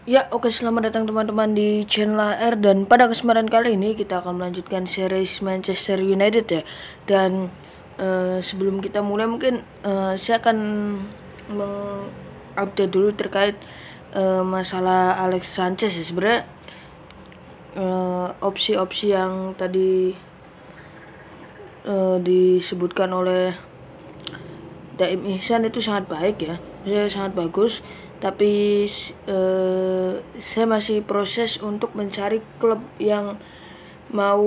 Ya, oke, selamat datang teman-teman di channel AR, dan pada kesempatan kali ini kita akan melanjutkan series Manchester United ya. Dan sebelum kita mulai mungkin saya akan mengupdate dulu terkait masalah Alex Sanchez ya. Sebenarnya opsi-opsi yang tadi disebutkan oleh Daim Ihsan itu sangat baik ya, sangat bagus. Tapi saya masih proses untuk mencari klub yang mau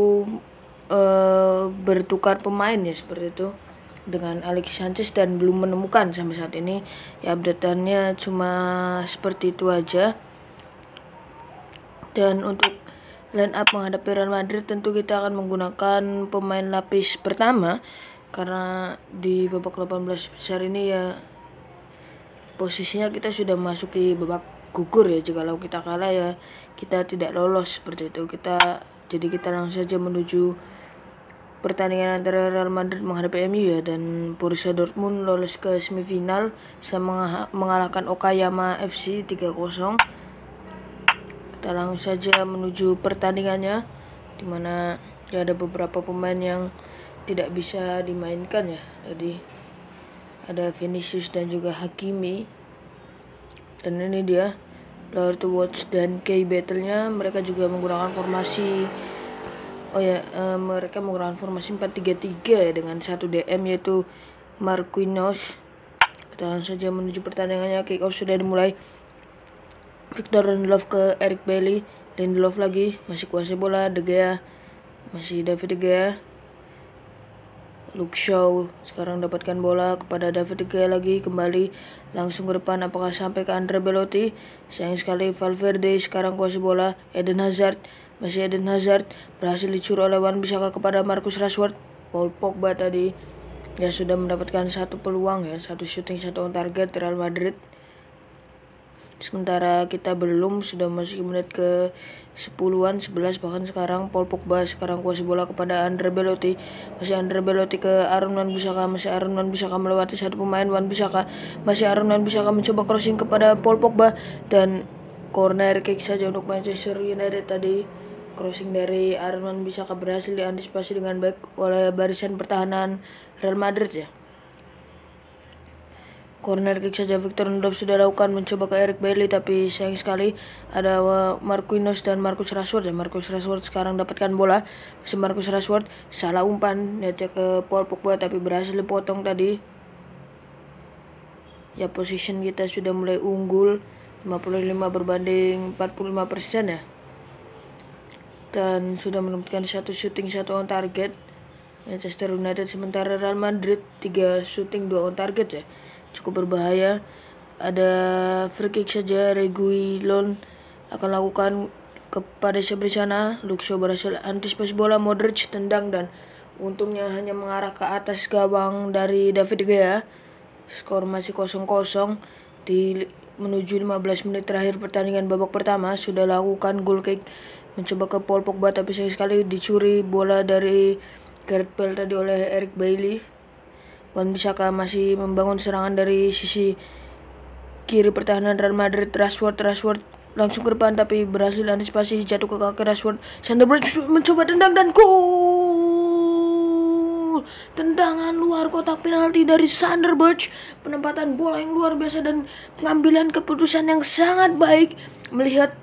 bertukar pemain ya, seperti itu, dengan Alex Sanchez, dan belum menemukan sampai saat ini. Ya, update-annya cuma seperti itu aja. Dan untuk line up menghadapi Real Madrid tentu kita akan menggunakan pemain lapis pertama, karena di babak 18 besar ini ya posisinya kita sudah memasuki babak gugur ya. Jikalau kita kalah ya kita tidak lolos, seperti itu. Jadi kita langsung saja menuju pertandingan antara Real Madrid menghadapi MU ya, dan Borussia Dortmund lolos ke semifinal sama mengalahkan Okayama FC 3-0. Kita langsung saja menuju pertandingannya, dimana ya ada beberapa pemain yang tidak bisa dimainkan ya. Jadi ada Vinicius dan juga Hakimi. Dan ini dia Player to Watch dan key battle-nya. Mereka juga menggunakan formasi mereka menggunakan formasi 4-3-3 ya, dengan satu DM yaitu Marquinhos. Kita langsung saja menuju pertandingannya. Kick off sudah dimulai. Victor Lindelof ke Eric Bailly. Lindelof lagi, masih kuasai bola. De Gea, masih David De Gea. Luke Shaw sekarang dapatkan bola kepada David De Gea lagi, kembali langsung ke depan. Apakah sampai ke Andre Belotti? Sayang sekali. Valverde sekarang kuasai bola. Eden Hazard, masih Eden Hazard, berhasil dicuri oleh Wan-Bissaka kepada Marcus Rashford. Paul Pogba tadi ya sudah mendapatkan satu peluang ya, satu shooting, satu on target Real Madrid. Sementara kita belum, sudah masuk menit ke 10-an, 11 bahkan sekarang. Paul Pogba sekarang kuasai bola kepada Andre Belotti. Masih Andre Belotti ke Aaron Wan-Bissaka. Masih Aaron Wan-Bissaka melewati satu pemain. Wan-Bissaka, masih Aaron Wan-Bissaka mencoba crossing kepada Paul Pogba, dan corner kick saja untuk Manchester United tadi. Crossing dari Aaron Wan-Bissaka berhasil diantisipasi dengan baik oleh barisan pertahanan Real Madrid ya. Corner kick saja Victor Lindelof sudah lakukan, mencoba ke Eric Bailly, tapi sayang sekali ada Marquinhos dan Marcus Rashford ya. Marcus Rashford sekarang dapatkan bola. Masih Marcus Rashford, salah umpan niatnya ke Paul Pogba tapi berhasil dipotong tadi. Ya, position kita sudah mulai unggul 55 berbanding 45% ya. Dan sudah menemukan satu shooting, satu on target Manchester United, sementara Real Madrid 3 shooting 2 on target ya. Cukup berbahaya. Ada free kick saja, Reguilon akan lakukan kepada siapa di sana. Luke Shaw berhasil antisipasi bola, Modric tendang dan untungnya hanya mengarah ke atas gawang dari David De Gea. Skor masih 0-0 di menuju 15 menit terakhir pertandingan babak pertama. Sudah lakukan goal kick, mencoba ke Paul Pogba tapi sayang sekali dicuri bola dari Gareth Bale tadi oleh Eric Bailly. Wan-Bissaka masih membangun serangan dari sisi kiri pertahanan Real Madrid. Rashford langsung ke depan tapi berhasil antisipasi, jatuh ke kaki Rashford. Sanderbridge mencoba tendang dan gol! Tendangan luar kotak penalti dari Sanderbridge. Penempatan bola yang luar biasa dan pengambilan keputusan yang sangat baik, melihat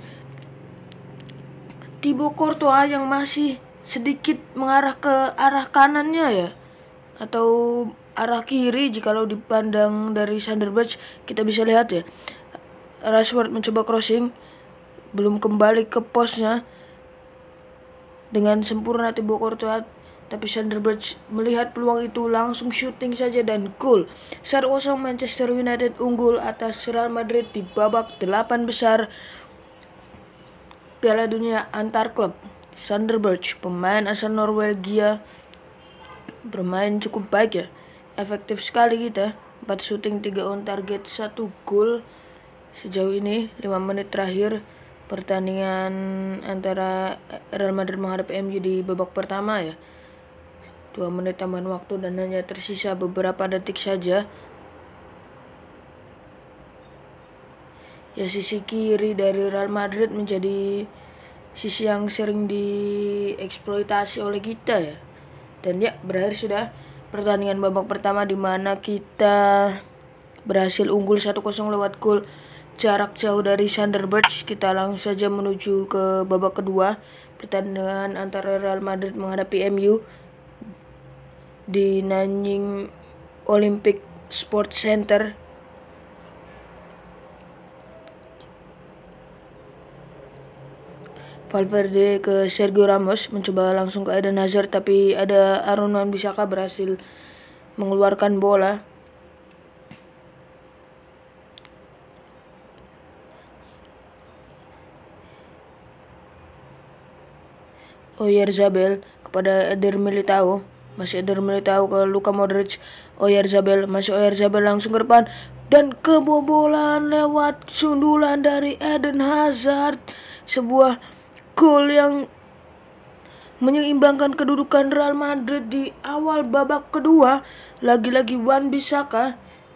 Thibaut Courtois yang masih sedikit mengarah ke arah kanannya ya, atau arah kiri jikalau dipandang dari Sanderbridge. Kita bisa lihat ya, Rashford mencoba crossing, belum kembali ke posnya dengan sempurna Thibaut Courtois, tapi Sanderbridge melihat peluang itu langsung shooting saja dan gol. 1-0 Manchester United unggul atas Real Madrid di babak 8 besar Piala Dunia antar klub. Sanderbridge, pemain asal Norwegia, bermain cukup baik ya. Efektif sekali kita, 4 shooting, 3 on target, 1 gol sejauh ini 5 menit terakhir pertandingan antara Real Madrid menghadapi MU di babak pertama ya. 2 menit tambahan waktu dan hanya tersisa beberapa detik saja. ya sisi kiri dari Real Madrid menjadi sisi yang sering dieksploitasi oleh kita ya. Dan ya, berakhir sudah pertandingan babak pertama di mana kita berhasil unggul 1-0 lewat gol jarak jauh dari Thunderbirds. Kita langsung saja menuju ke babak kedua, pertandingan antara Real Madrid menghadapi MU di Nanying Olympic Sports Center. Valverde ke Sergio Ramos, mencoba langsung ke Eden Hazard, tapi ada Aaron Wan-Bissaka berhasil mengeluarkan bola. Oyarzabal kepada Eder Militao, masih Eder Militao ke Luka Modric. Oyarzabal, masih Oyarzabal langsung ke depan dan kebobolan lewat sundulan dari Eden Hazard. Sebuah gol yang menyeimbangkan kedudukan Real Madrid di awal babak kedua. Lagi-lagi Wan-Bissaka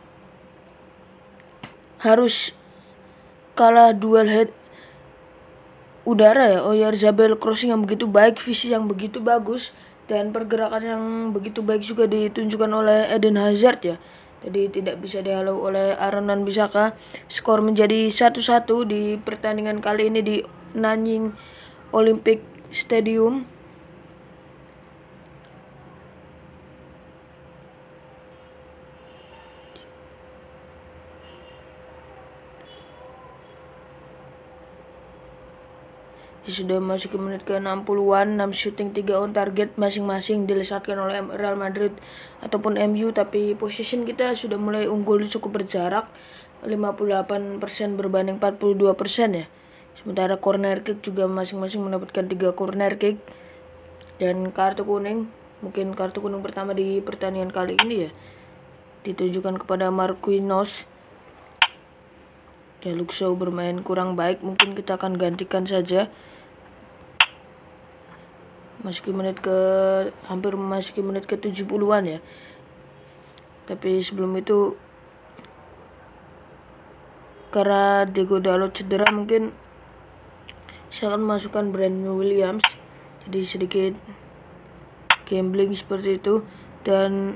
harus kalah duel head udara ya. Oyarzabal crossing yang begitu baik, visi yang begitu bagus, dan pergerakan yang begitu baik juga ditunjukkan oleh Eden Hazard ya. Jadi tidak bisa dihalau oleh Aaron Wan-Bissaka. Skor menjadi 1-1 di pertandingan kali ini di Nanying Olympic Stadium. Sudah masuk ke menit ke 60-an, 6 shooting 3 on target masing-masing dilesatkan oleh Real Madrid ataupun MU, tapi position kita sudah mulai unggul cukup berjarak 58% berbanding 42% ya. Sementara corner kick juga masing-masing mendapatkan 3 corner kick dan kartu kuning. Mungkin kartu kuning pertama di pertandingan kali ini ya, ditunjukkan kepada Marquinhos. Ya, Luke Shaw bermain kurang baik, mungkin kita akan gantikan saja. Hampir memasuki menit ke 70-an ya. Tapi sebelum itu, karena Diego Dalot cedera, mungkin saya akan masukkan Brandon Williams. Jadi sedikit gambling seperti itu. Dan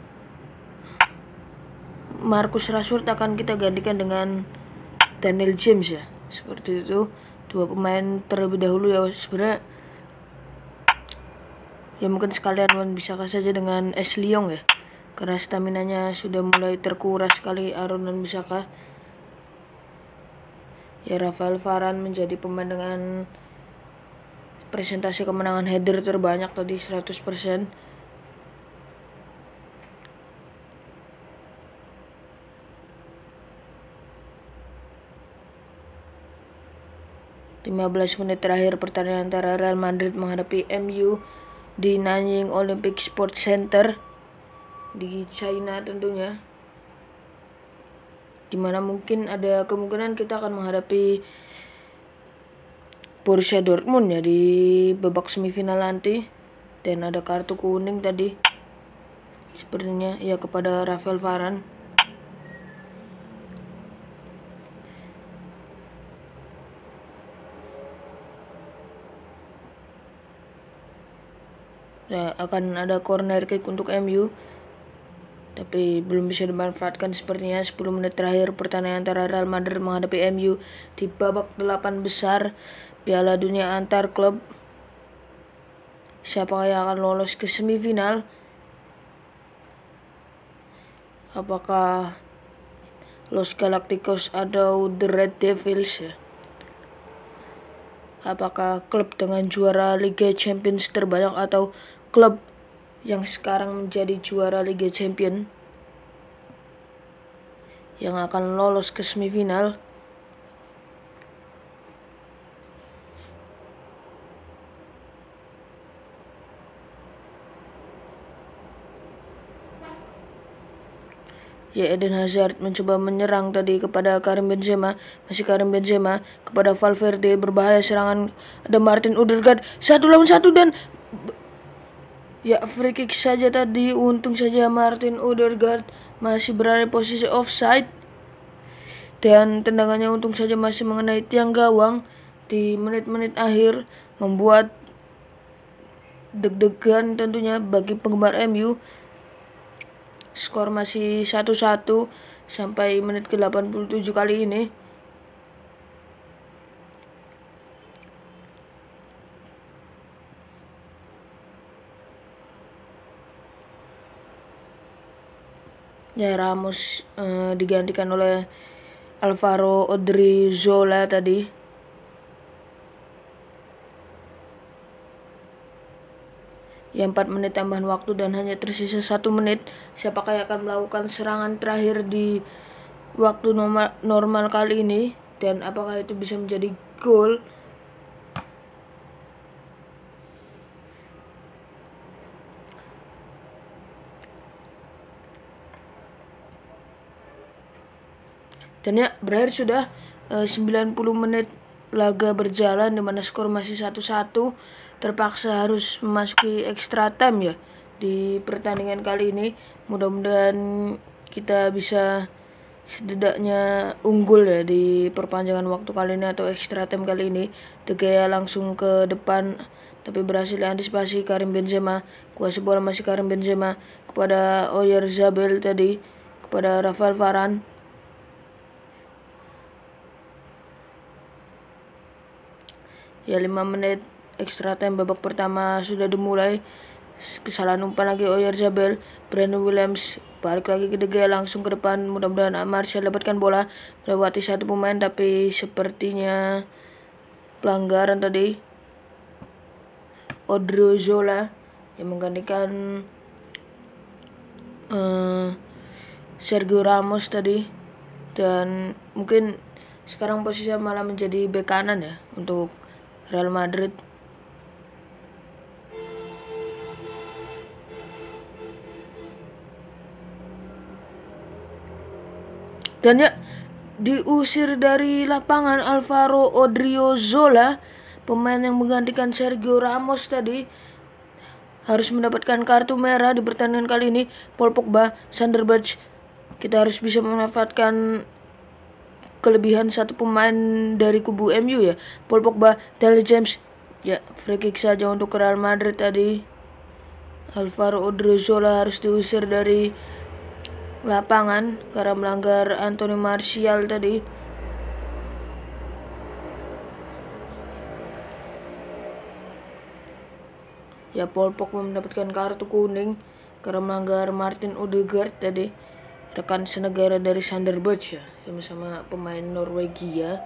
Marcus Rashford akan kita gantikan dengan Daniel James ya. Seperti itu. Dua pemain terlebih dahulu ya. Sebenarnya ya mungkin sekalian Wan-Bissaka saja dengan Ashley Young ya, karena staminanya sudah mulai terkuras sekali Aaron Wan-Bissaka. Ya, Rafael Varane menjadi pemain dengan presentasi kemenangan header terbanyak tadi 100%. .15 menit terakhir pertandingan antara Real Madrid menghadapi MU di Nanying Olympic Sports Center di China tentunya, dimana mungkin ada kemungkinan kita akan menghadapi Borussia Dortmund ya di babak semifinal nanti. Dan ada kartu kuning tadi sepertinya ya kepada Rafael Varane. Ya, akan ada corner kick untuk MU, tapi belum bisa dimanfaatkan sepertinya. 10 menit terakhir pertandingan antara Real Madrid menghadapi MU di babak 8 besar Piala Dunia antar klub. Siapa yang akan lolos ke semifinal? Apakah Los Galacticos atau The Red Devils ya? Apakah klub dengan juara Liga Champions terbanyak atau klub yang sekarang menjadi juara Liga Champions yang akan lolos ke semifinal? Ya, Eden Hazard mencoba menyerang tadi kepada Karim Benzema, masih Karim Benzema kepada Valverde, berbahaya serangan, ada Martin Odegaard 1 lawan 1 dan ya free kick saja tadi. Untung saja Martin Odegaard masih berada di posisi offside. dan tendangannya untung saja masih mengenai tiang gawang di menit-menit akhir, membuat deg-degan tentunya bagi penggemar MU. Skor masih 1-1 sampai menit ke-87 kali ini. Ya, Ramos digantikan oleh Alvaro Odriozola tadi. Ya, 4 menit tambahan waktu dan hanya tersisa 1 menit. Siapakah yang akan melakukan serangan terakhir di waktu normal kali ini, dan apakah itu bisa menjadi gol? Dan ya, berakhir sudah 90 menit laga berjalan di mana skor masih 1-1. Terpaksa harus memasuki extra time ya di pertandingan kali ini. Mudah-mudahan kita bisa setidaknya unggul ya di perpanjangan waktu kali ini atau extra time kali ini. De Gea langsung ke depan tapi berhasil diantisipasi Karim Benzema. Kuasa bola masih Karim Benzema kepada Oyarzabal tadi, kepada Rafael Varane. Ya, 5 menit extra time babak pertama sudah dimulai. Kesalahan umpan lagi Oyarzabal. Brandon Williams balik lagi ke De Gea langsung ke depan. Mudah-mudahan Martial dapatkan bola melewati satu pemain, tapi sepertinya pelanggaran tadi. Odriozola yang menggantikan Sergio Ramos tadi, dan mungkin sekarang posisinya malah menjadi bek kanan ya untuk Real Madrid. Dan ya, diusir dari lapangan Alvaro Odriozola, pemain yang menggantikan Sergio Ramos tadi, harus mendapatkan kartu merah di pertandingan kali ini. Paul Pogba, Sander Berge, kita harus bisa memanfaatkan kelebihan satu pemain dari kubu MU ya. Paul Pogba, Dele James, ya free kick saja untuk Real Madrid tadi. Alvaro Odriozola harus diusir dari lapangan karena melanggar Anthony Martial tadi. Ya, Paul Pogba mendapatkan kartu kuning karena melanggar Martin Odegaard tadi, rekan senegara dari Sander Berge ya, sama-sama pemain Norwegia.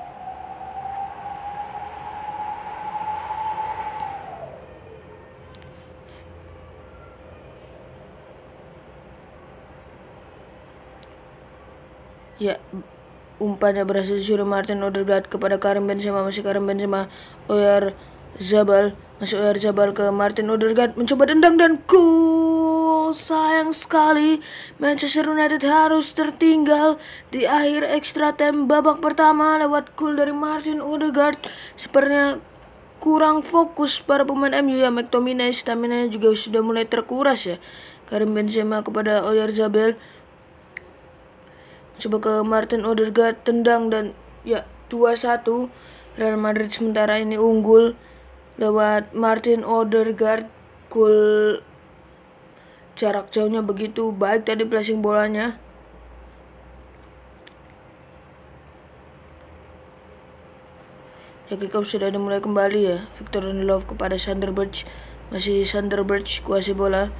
Ya, umpannya berhasil disuruh Martin Odegaard kepada Karim Benzema, masih Karim Benzema. Oyarzabal, masih Oyarzabal ke Martin Odegaard, mencoba tendang dan gol. Sayang sekali Manchester United harus tertinggal di akhir extra time babak pertama lewat gol dari Martin Odegaard. Sepertinya kurang fokus para pemain MU ya. McTominay stamina juga sudah mulai terkuras ya. Karim Benzema kepada Oyarzabal, coba ke Martin Odegaard, tendang, dan ya 2-1. Real Madrid sementara ini unggul lewat Martin Odegaard. Gol jarak jauhnya begitu baik tadi placing bolanya. Ya, kick off sudah dimulai kembali ya. Victor Lindelof kepada Sander Berge, masih Sander Berge kuasai bola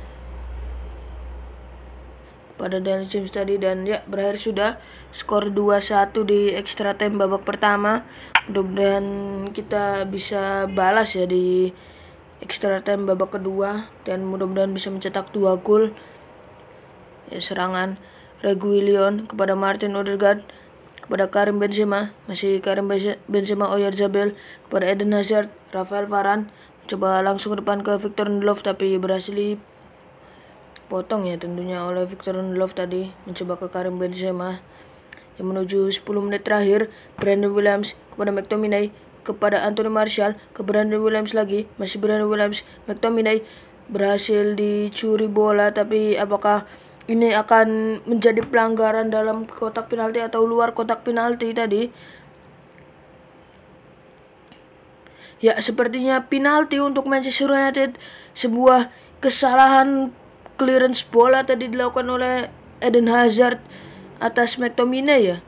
pada Dele James tadi, dan ya berakhir sudah skor 2-1 di extra time babak pertama. Mudah-mudahan kita bisa balas ya di extra time babak kedua dan mudah-mudahan bisa mencetak 2 gol. Ya, serangan Reguilon kepada Martin Odegaard, kepada Karim Benzema, masih Karim Benzema, Oyarzabal kepada Eden Hazard, Rafael Varane coba langsung ke depan ke Victor Lindelof tapi berhasil potong ya tentunya oleh Victor Lindelof tadi, mencoba ke Karim Benzema. Yang menuju 10 menit terakhir, Brandon Williams kepada McTominay, kepada Anthony Martial, ke Brandon Williams lagi, masih Brandon Williams, McTominay berhasil dicuri bola, tapi apakah ini akan menjadi pelanggaran dalam kotak penalti atau luar kotak penalti tadi. Ya, sepertinya penalti untuk Manchester United. Sebuah kesalahan clearance bola tadi dilakukan oleh Eden Hazard atas McTominay ya.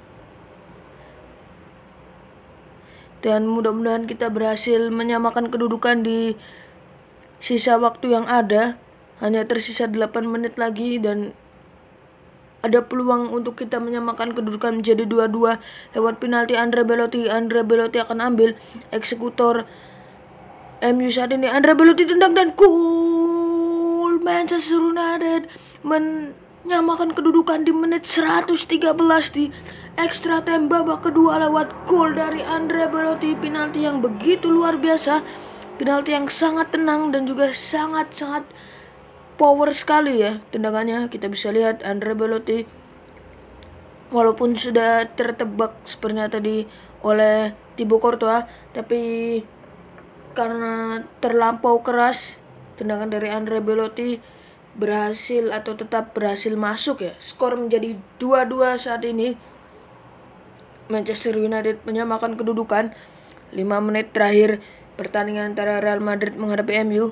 Dan mudah-mudahan kita berhasil menyamakan kedudukan di sisa waktu yang ada. Hanya tersisa 8 menit lagi dan ada peluang untuk kita menyamakan kedudukan menjadi 2-2 lewat penalti Andrea Belotti. Andrea Belotti akan ambil, eksekutor MU saat ini. Andrea Belotti tendang dan gol. Manchester United menyamakan kedudukan di menit 113 di extra time babak kedua lewat gol dari Andrea Belotti. Penalti yang begitu luar biasa, penalti yang sangat tenang dan juga sangat-sangat power sekali ya tendangannya. Kita bisa lihat Andrea Belotti walaupun sudah tertebak sepertinya tadi oleh Thibaut Courtois, tapi karena terlampau keras tendangan dari Andrea Belotti berhasil atau tetap berhasil masuk ya. Skor menjadi 2-2 saat ini. Manchester United menyamakan kedudukan 5 menit terakhir pertandingan antara Real Madrid menghadapi MU.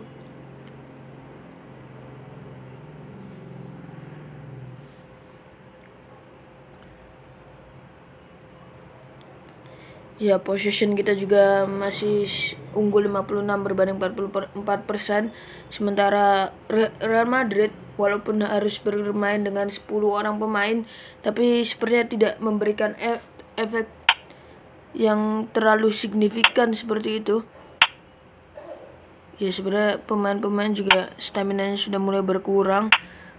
Ya, possession kita juga masih unggul 56 berbanding 44%. Sementara Real Madrid walaupun harus bermain dengan 10 orang pemain, tapi sepertinya tidak memberikan efek yang terlalu signifikan seperti itu. Ya, sebenarnya pemain-pemain juga stamina-nya sudah mulai berkurang.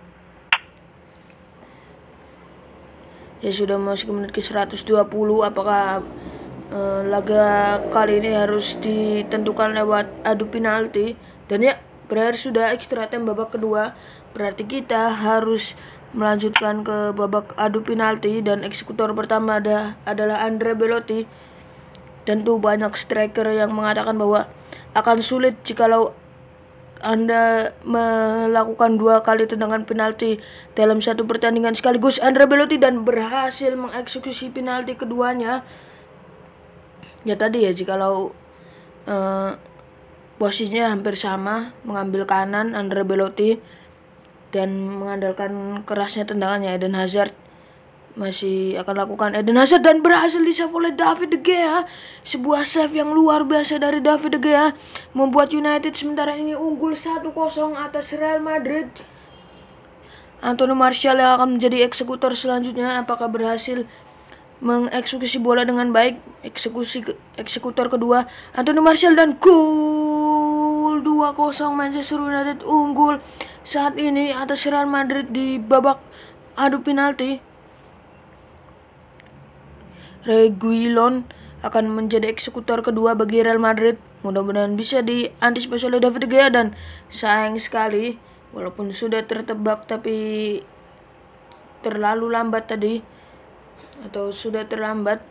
Ya, sudah masuk ke menit ke 120. Apakah laga kali ini harus ditentukan lewat adu penalti? Dan ya, berakhir sudah extra time babak kedua. Berarti kita harus melanjutkan ke babak adu penalti dan eksekutor pertama adalah Andrea Belotti. Tentu banyak striker yang mengatakan bahwa akan sulit jikalau Anda melakukan 2 kali tendangan penalti dalam satu pertandingan sekaligus. Andrea Belotti dan berhasil mengeksekusi penalti keduanya. Ya tadi ya, jikalau posisinya hampir sama, mengambil kanan Andrea Belotti dan mengandalkan kerasnya tendangannya Eden Hazard masih akan lakukan Eden Hazard dan berhasil di-save oleh David De Gea. Sebuah save yang luar biasa dari David De Gea membuat United sementara ini unggul 1-0 atas Real Madrid. Anthony Martial yang akan menjadi eksekutor selanjutnya. Apakah berhasil mengeksekusi bola dengan baik? Eksekutor kedua Anthony Martial dan gol. 2-0 Manchester United unggul saat ini atas Real Madrid di babak adu penalti. Reguilon akan menjadi eksekutor kedua bagi Real Madrid. Mudah-mudahan bisa diantisipasi oleh David De Gea dan sayang sekali walaupun sudah tertebak tapi terlalu lambat tadi atau sudah terlambat.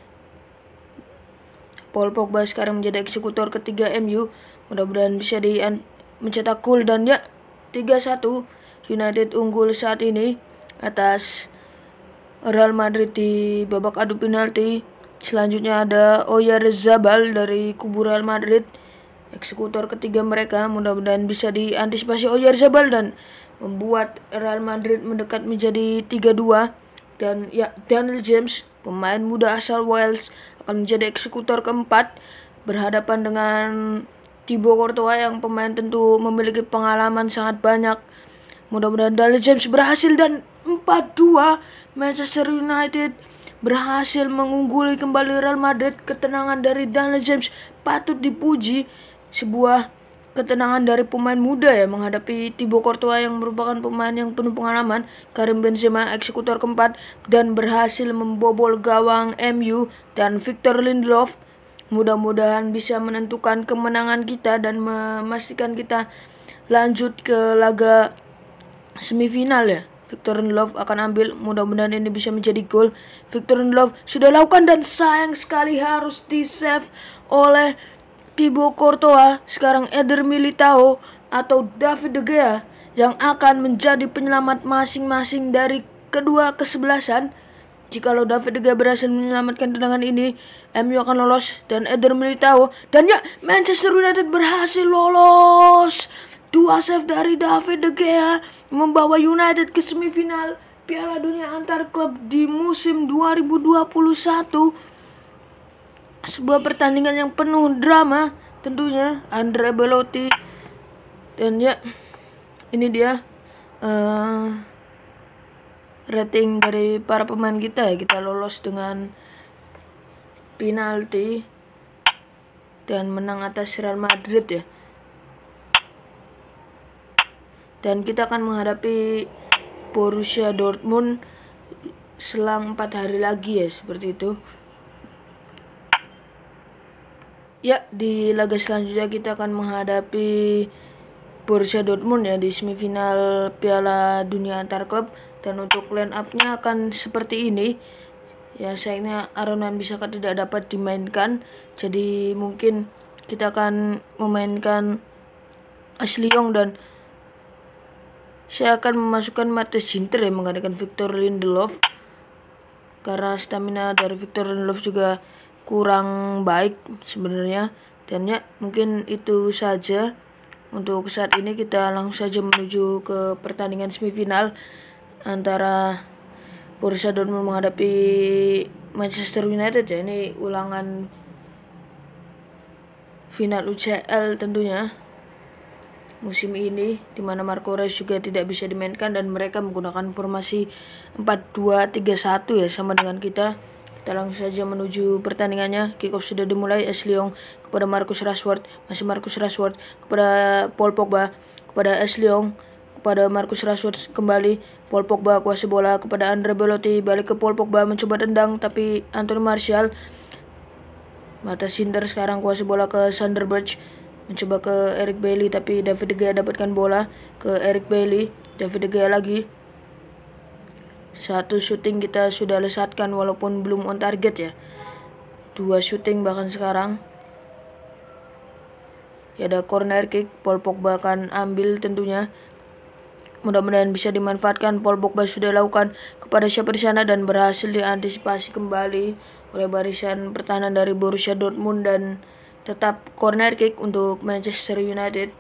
Paul Pogba sekarang menjadi eksekutor ketiga MU. Mudah-mudahan bisa mencetak gol dan ya 3-1 United unggul saat ini atas Real Madrid di babak adu penalti. Selanjutnya ada Oyarzabal dari kubu Real Madrid, eksekutor ketiga mereka. Mudah-mudahan bisa diantisipasi Oyarzabal dan membuat Real Madrid mendekat menjadi 3-2. Dan ya, Daniel James, pemain muda asal Wales, akan menjadi eksekutor keempat berhadapan dengan Thibaut Courtois yang pemain tentu memiliki pengalaman sangat banyak. Mudah-mudahan Daniel James berhasil dan 4-2 Manchester United berhasil mengungguli kembali Real Madrid. Ketenangan dari Daniel James patut dipuji. Sebuah ketenangan dari pemain muda ya menghadapi Thibaut Courtois yang merupakan pemain yang penuh pengalaman. Karim Benzema eksekutor keempat dan berhasil membobol gawang MU dan Victor Lindelof. Mudah-mudahan bisa menentukan kemenangan kita dan memastikan kita lanjut ke laga semifinal ya. Victor Lindelof akan ambil, mudah-mudahan ini bisa menjadi gol. Victor Lindelof sudah lakukan dan sayang sekali harus di-save oleh Thibaut Courtois. Sekarang Eder Militao atau David De Gea yang akan menjadi penyelamat masing-masing dari kedua kesebelasan. Jikalau David De Gea berhasil menyelamatkan tendangan ini, MU akan lolos dan Eder Militao. Dan ya, Manchester United berhasil lolos. 2 save dari David De Gea membawa United ke semifinal Piala Dunia antar klub di musim 2021. Sebuah pertandingan yang penuh drama tentunya. Andrea Belotti. Dan ya, ini dia rating dari para pemain kita ya. Kita lolos dengan penalti dan menang atas Real Madrid ya. Dan kita akan menghadapi Borussia Dortmund selang 4 hari lagi ya, seperti itu. Ya, di laga selanjutnya kita akan menghadapi Borussia Dortmund ya di semifinal Piala Dunia antar klub. Dan untuk line up-nya akan seperti ini. Ya, sayangnya Aaron Wan-Bissaka tidak dapat dimainkan. Jadi mungkin kita akan memainkan Ashley Young dan saya akan memasukkan Matthias Ginter ya, menggantikan Victor Lindelof. Karena stamina dari Victor Lindelof juga kurang baik sebenarnya. Dan ya, mungkin itu saja untuk saat ini. Kita langsung saja menuju ke pertandingan semifinal antara Borussia Dortmund menghadapi Manchester United ya. Ini ulangan final UCL tentunya musim ini, dimana Marco Reus juga tidak bisa dimainkan dan mereka menggunakan formasi 4-2-3-1 ya, sama dengan kita. Kita langsung saja menuju pertandingannya. Kick off sudah dimulai. Ashley Young kepada Marcus Rashford, masih Marcus Rashford kepada Paul Pogba, kepada Ashley Young, kepada Marcus Rashford kembali. Paul Pogba kuasai bola kepada Andrea Belotti, balik ke Paul Pogba mencoba tendang tapi Anthony Martial. Matthias Ginter sekarang kuasai bola ke Sander Berge, mencoba ke Eric Bailly tapi David De Gea dapatkan bola ke Eric Bailly. David De Gea lagi. Satu syuting kita sudah lesatkan walaupun belum on target ya. 2 syuting bahkan sekarang. Ya, ada corner kick, Paul Pogba akan ambil tentunya. Mudah-mudahan bisa dimanfaatkan. Paul Pogba sudah lakukan kepada siapa di sana dan berhasil diantisipasi kembali oleh barisan pertahanan dari Borussia Dortmund dan tetap corner kick untuk Manchester United.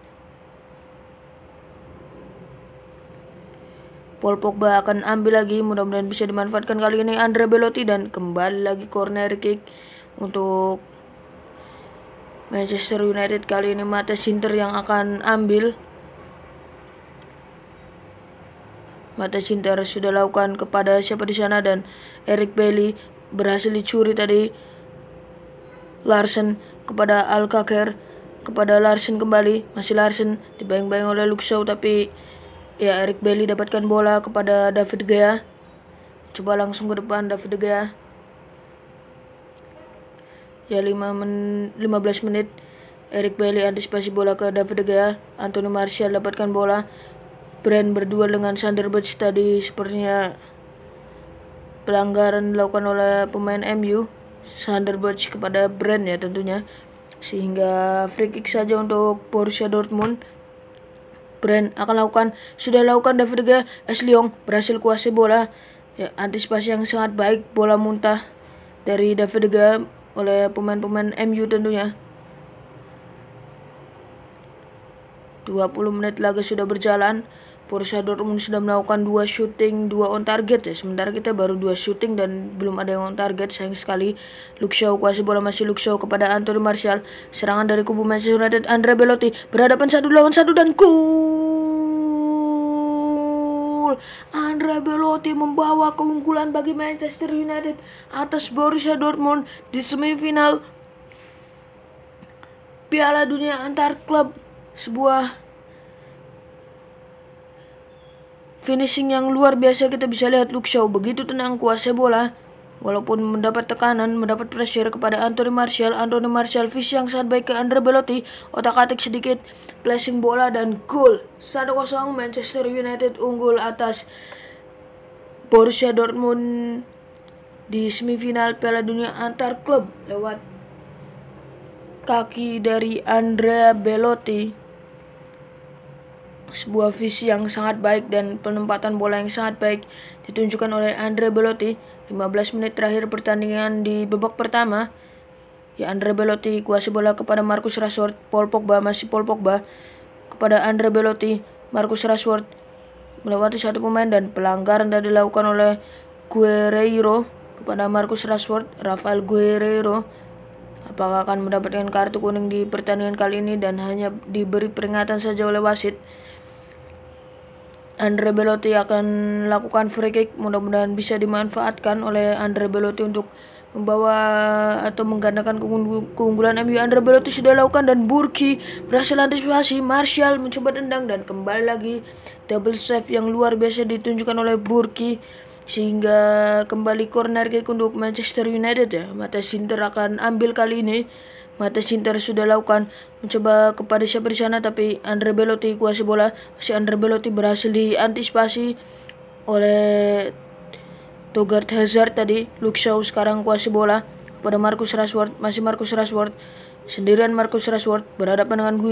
Paul Pogba akan ambil lagi, mudah-mudahan bisa dimanfaatkan kali ini Andrea Belotti dan kembali lagi corner kick untuk Manchester United. Kali ini Matthias Ginter yang akan ambil. Matthias Ginter sudah lakukan kepada siapa di sana dan Eric Bailly berhasil dicuri tadi. Larsen kepada Alcacer, kepada Larsen kembali, masih Larsen dibayang-bayang oleh Luke Shaw tapi ya Eric Bailly dapatkan bola kepada David De Gea. Coba langsung ke depan David De Gea. Ya, 15 menit Eric Bailly antisipasi bola ke David De Gea. Anthony Martial dapatkan bola. Brand berdua dengan Sander Berge tadi sepertinya pelanggaran dilakukan oleh pemain MU. Sander Berge kepada Brand ya tentunya, sehingga free kick saja untuk Borussia Dortmund. Brand akan lakukan, sudah lakukan David De Gea. Ashley Young berhasil kuasai bola ya, antisipasi yang sangat baik, bola muntah dari David De Gea oleh pemain-pemain MU tentunya. 20 menit laga sudah berjalan. Borussia Dortmund sudah melakukan 2 shooting, 2 on target ya. Sementara kita baru 2 shooting dan belum ada yang on target, sayang sekali. Luke Shaw kuasai bola, masih Luke Shaw kepada Anthony Martial. Serangan dari kubu Manchester United, Andrea Belotti berhadapan 1 lawan 1 dan gol. Andrea Belotti membawa keunggulan bagi Manchester United atas Borussia Dortmund di semifinal Piala Dunia antar klub. Sebuah finishing yang luar biasa. Kita bisa lihat Luke Shaw begitu tenang kuasai bola walaupun mendapat tekanan, mendapat pressure kepada Anthony Martial. Anthony Martial visi yang sangat baik ke Andrea Belotti, otak-atik sedikit, flashing bola dan gol. 1-0 Manchester United unggul atas Borussia Dortmund di semifinal Piala Dunia antar klub lewat kaki dari Andrea Belotti. Sebuah visi yang sangat baik dan penempatan bola yang sangat baik ditunjukkan oleh Andrea Belotti. 15 menit terakhir pertandingan di babak pertama, ya Andrea Belotti kuasai bola kepada Marcus Rashford. Paul Pogba kepada Andrea Belotti. Marcus Rashford melewati satu pemain dan pelanggaran tadi dilakukan oleh Guerreiro kepada Marcus Rashford. Rafael Guerreiro apakah akan mendapatkan kartu kuning di pertandingan kali ini dan hanya diberi peringatan saja oleh wasit. Andrea Belotti akan lakukan free kick, mudah-mudahan bisa dimanfaatkan oleh Andrea Belotti untuk membawa atau menggandakan keunggulan MU. Andrea Belotti sudah lakukan dan Burki berhasil antisipasi. Martial mencoba tendang dan kembali lagi double save yang luar biasa ditunjukkan oleh Burki sehingga kembali corner kick untuk Manchester United ya. Mata Sinter akan ambil kali ini. Mata Sinter sudah lakukan mencoba kepada siapa di sana, tapi Andrea Belotti kuasai bola. Masih Andrea Belotti berhasil diantisipasi oleh Togard Hazard tadi. Luke Shaw sekarang kuasai bola kepada Marcus Rashford. Masih Marcus Rashford sendirian. Marcus Rashford berhadapan dengan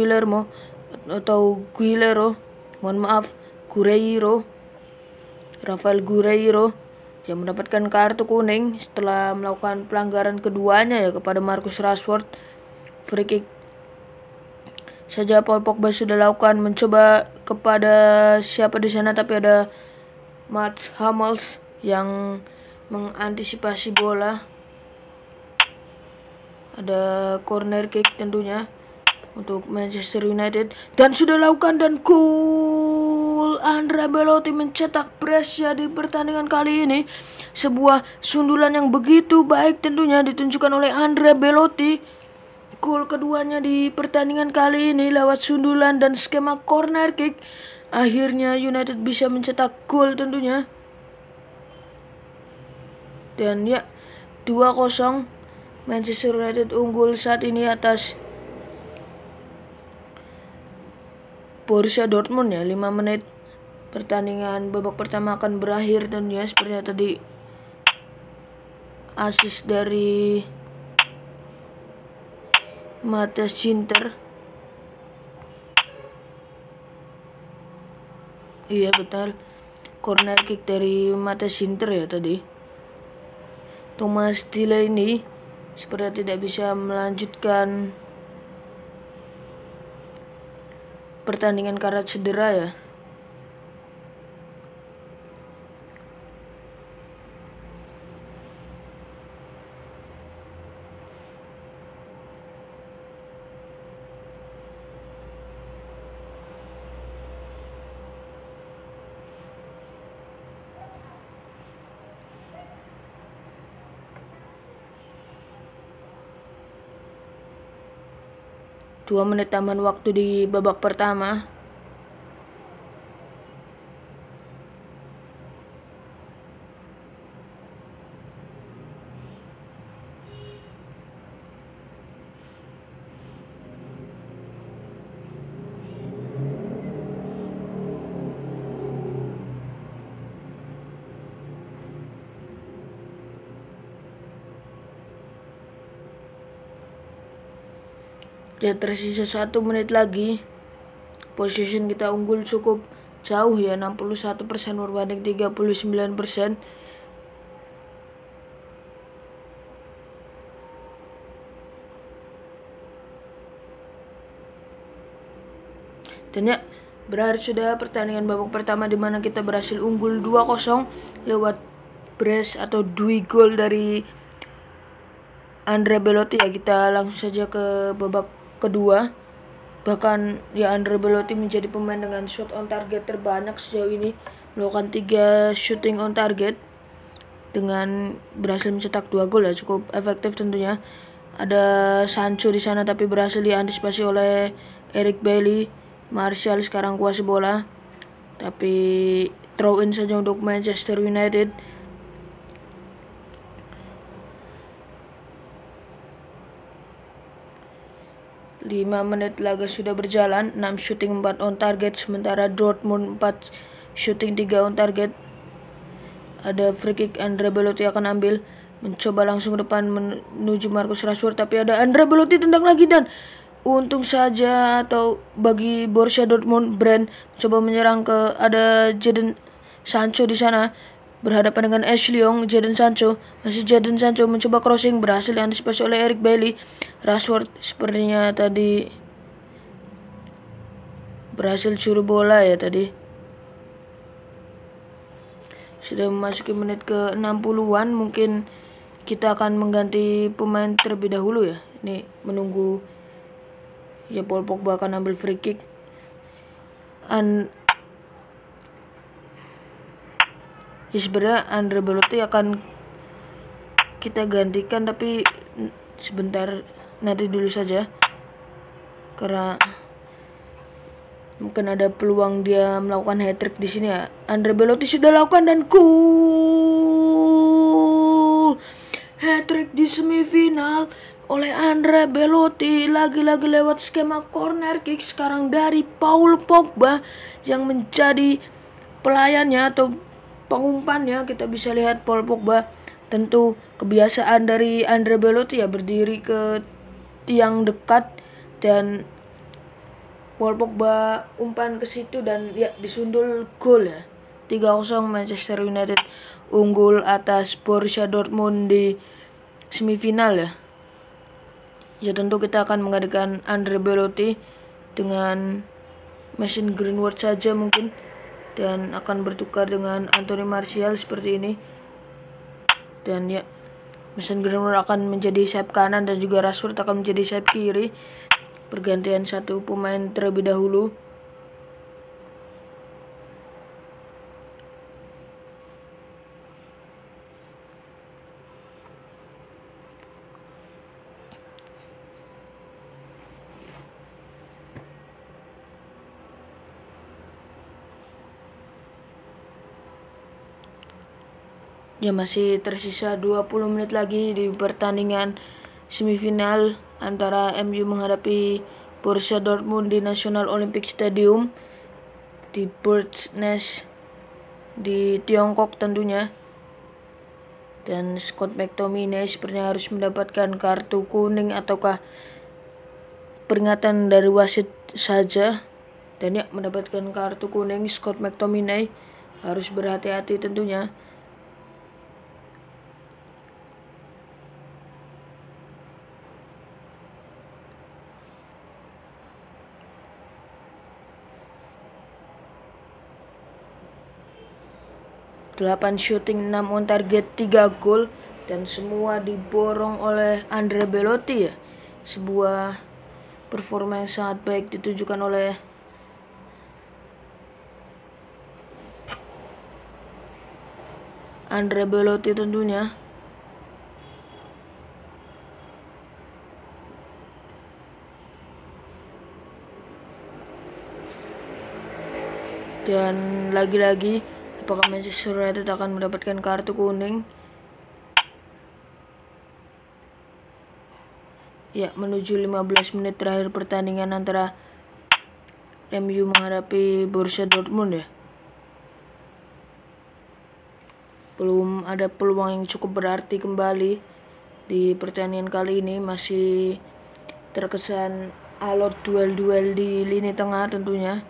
Guerreiro. Rafael Guerreiro yang mendapatkan kartu kuning setelah melakukan pelanggaran keduanya ya kepada Marcus Rashford. Free kick saja Paul Pogba sudah lakukan mencoba kepada siapa di sana, tapi ada Mats Hummels yang mengantisipasi bola. Ada corner kick tentunya untuk Manchester United dan sudah lakukan dan gol. Andrea Belotti mencetak brace di pertandingan kali ini. Sebuah sundulan yang begitu baik tentunya ditunjukkan oleh Andrea Belotti. Gol keduanya di pertandingan kali ini lewat sundulan dan skema corner kick. Akhirnya United bisa mencetak gol tentunya. Dan ya 2-0 Manchester United unggul saat ini atas Borussia Dortmund ya. 5 menit pertandingan babak pertama akan berakhir tentunya. Seperti tadi assist dari Mata Sinter. Iya betul, corner kick dari Mata Sinter ya tadi. Thomas Delaney seperti tidak bisa melanjutkan pertandingan karena cedera ya. Dua menit tambahan waktu di babak pertama. Ya tersisa 1 menit lagi. Possession kita unggul cukup jauh ya, 61% berbanding 39%. Dan ya berakhir sudah pertandingan babak pertama di mana kita berhasil unggul 2-0 lewat brace atau 2 gol dari Andrea Belotti ya. Kita langsung saja ke babak kedua. Bahkan ya Andrea Belotti menjadi pemain dengan shot on target terbanyak sejauh ini, melakukan 3 shooting on target dengan berhasil mencetak 2 gol ya, cukup efektif tentunya. Ada Sancho di sana tapi berhasil diantisipasi oleh Eric Bailly. Martial sekarang kuasai bola tapi throw in saja untuk Manchester United. Lima menit laga sudah berjalan, 6 shooting 4 on target, sementara Dortmund 4 shooting 3 on target. Ada free kick, Andrea Belotti akan ambil, mencoba langsung ke depan menuju Marcus Rashford, tapi ada Andrea Belotti tendang lagi dan untung saja atau bagi Borussia Dortmund, Brand coba menyerang ke ada Jadon Sancho di sana berhadapan dengan Ashley Young. Jadon Sancho mencoba crossing, berhasil diantisipasi oleh Eric Bailly. Rashford sepertinya tadi berhasil curi bola ya tadi. Sudah memasuki menit ke 60-an, mungkin kita akan mengganti pemain terlebih dahulu ya. Ini menunggu ya Paul Pogba akan ambil free kick. Sebenarnya Andre Belotti akan kita gantikan, tapi sebentar, nanti dulu saja, karena mungkin ada peluang dia melakukan hat-trick di sini ya. Andre Belotti sudah lakukan dan goal hat-trick di semifinal oleh Andre Belotti, lagi-lagi lewat skema corner kick sekarang dari Paul Pogba yang menjadi pelayannya atau pengumpannya. Kita bisa lihat Paul Pogba, tentu kebiasaan dari Andre Belotti ya berdiri ke tiang dekat, dan Paul Pogba umpan ke situ dan ya disundul gol ya. 3-0 Manchester United unggul atas Borussia Dortmund di semifinal ya. Ya tentu kita akan menggantikan Andre Belotti dengan Mason Greenwood saja mungkin, dan akan bertukar dengan Anthony Martial seperti ini. Dan ya, Mason Greenwood akan menjadi sayap kanan dan juga Rashford akan menjadi sayap kiri. Pergantian satu pemain terlebih dahulu. Ya masih tersisa 20 menit lagi di pertandingan semifinal antara MU menghadapi Borussia Dortmund di National Olympic Stadium di Bird's Nest di Tiongkok tentunya. Dan Scott McTominay sepertinya harus mendapatkan kartu kuning ataukah peringatan dari wasit saja. Dan ya, mendapatkan kartu kuning. Scott McTominay harus berhati-hati tentunya. Delapan shooting, 6 on target, 3 gol, dan semua diborong oleh Andre Belotti ya. Sebuah performa yang sangat baik ditujukan oleh Andre Belotti tentunya. Dan lagi-lagi, apakah Manchester United akan mendapatkan kartu kuning? Ya, menuju 15 menit terakhir pertandingan antara MU menghadapi Borussia Dortmund ya. Belum ada peluang yang cukup berarti kembali di pertandingan kali ini. Masih terkesan alot duel-duel di lini tengah tentunya.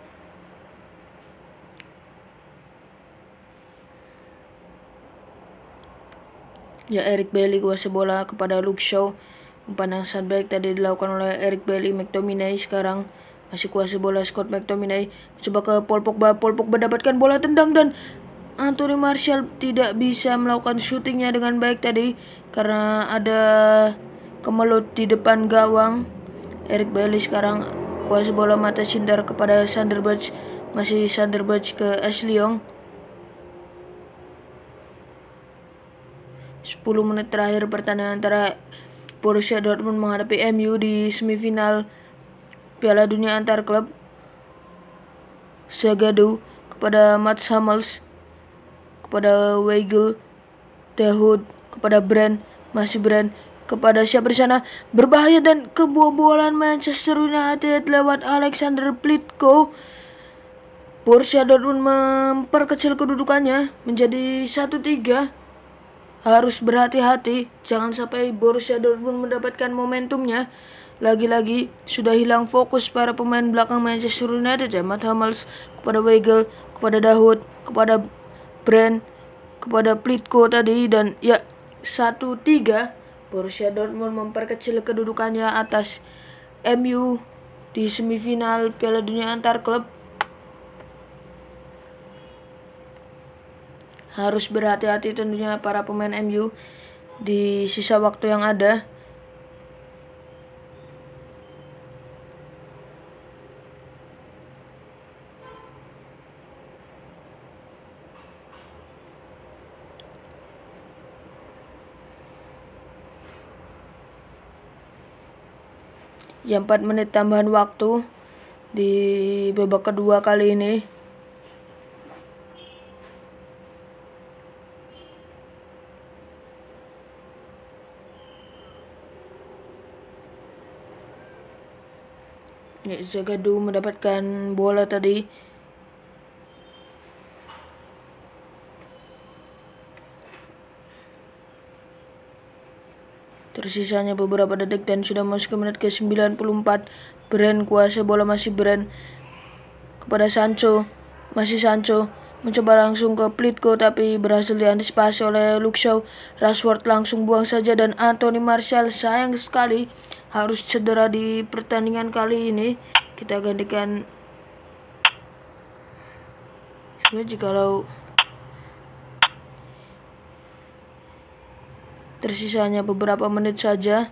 Ya, Eric Bailly kuasai bola kepada Luke Shaw. Umpan yang sangat baik tadi dilakukan oleh Eric Bailly. McTominay sekarang masih kuasai bola. Scott McTominay coba ke Paul Pogba. Paul Pogba dapatkan bola tendang dan Anthony Martial tidak bisa melakukan syutingnya dengan baik tadi karena ada kemelut di depan gawang. Eric Bailly sekarang kuasai bola, mata sintar kepada Sander Berge. Masih Sander Berge ke Ashley Young. 10 menit terakhir pertandingan antara Borussia Dortmund menghadapi MU di semifinal Piala Dunia antar klub. Zagadou kepada Mats Hummels, kepada Weigl, Dahoud, kepada Brand, masih Brand, kepada siapa di sana, berbahaya dan kebobolan Manchester United lewat Alexander Plitko. Borussia Dortmund memperkecil kedudukannya menjadi 1-3. harus berhati-hati, jangan sampai Borussia Dortmund mendapatkan momentumnya. Lagi-lagi sudah hilang fokus para pemain belakang Manchester United ya, Matt Hummels, kepada Weigl, kepada Dahoud, kepada Brand, kepada Plitko tadi, dan ya 1-3 Borussia Dortmund memperkecil kedudukannya atas MU di semifinal Piala Dunia antar klub. Harus berhati-hati tentunya para pemain MU di sisa waktu yang ada. Ya 4 menit tambahan waktu di babak kedua kali ini. Ya, Zagadou mendapatkan bola tadi. Tersisanya beberapa detik dan sudah masuk ke menit ke 94. Brand kuasa bola, masih Brand kepada Sancho. Masih Sancho mencoba langsung ke Plitko tapi berhasil diantisipasi oleh Luke Shaw. Rashford langsung buang saja dan Anthony Martial sayang sekali harus cedera di pertandingan kali ini. Kita gantikan jikalau tersisanya beberapa menit saja.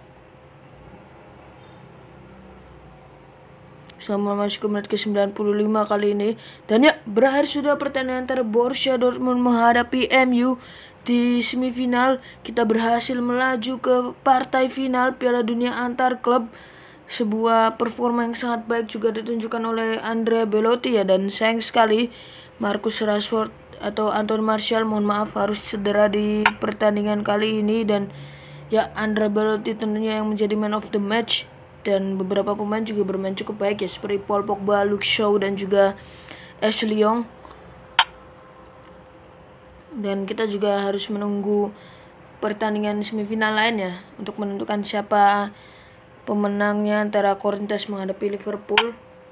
Selama masuk ke menit ke 95 kali ini. Dan ya, berakhir sudah pertandingan antara Borussia Dortmund menghadapi MU di semifinal. Kita berhasil melaju ke partai final Piala Dunia antar klub. Sebuah performa yang sangat baik juga ditunjukkan oleh Andrea Belotti ya, dan sayang sekali Marcus Rashford atau Anthony Martial, mohon maaf, harus cedera di pertandingan kali ini. Dan ya, Andrea Belotti tentunya yang menjadi man of the match, dan beberapa pemain juga bermain cukup baik ya, seperti Paul Pogba, Luke Shaw, dan juga Ashley Young. Dan kita juga harus menunggu pertandingan semifinal lainnya untuk menentukan siapa pemenangnya antara Corinthians menghadapi Liverpool.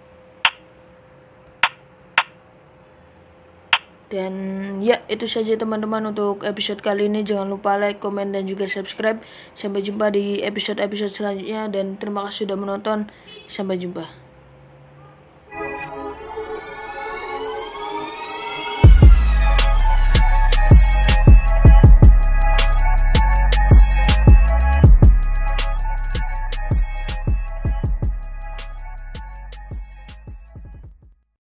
Dan ya, itu saja teman-teman untuk episode kali ini. Jangan lupa like, komen, dan juga subscribe. Sampai jumpa di episode-episode selanjutnya, dan terima kasih sudah menonton. Sampai jumpa.